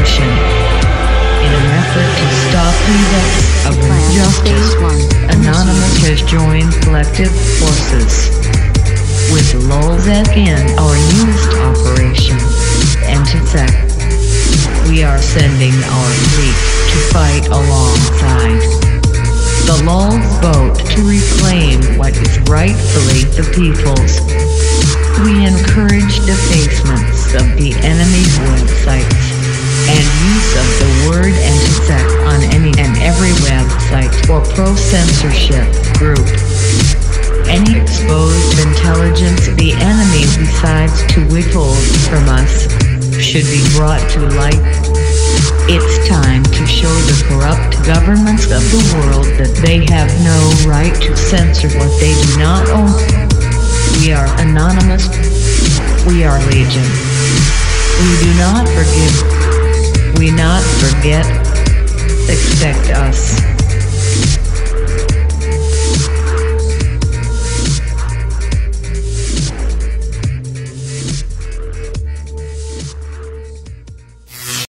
operation. In an effort to stop events of injustice, Anonymous has joined collective forces with LulzSec in our newest operation, Antisec. We are sending our fleet to fight alongside the Lulz boat to reclaim what is rightfully the people's. We encourage defacements of the enemy's websites and use of the word Antisec on any and every website or pro-censorship group. Any exposed intelligence the enemy decides to withhold from us should be brought to light. It's time to show the corrupt governments of the world that they have no right to censor what they do not own. We are Anonymous. We are Legion. We do not forgive. We not forget. Expect us.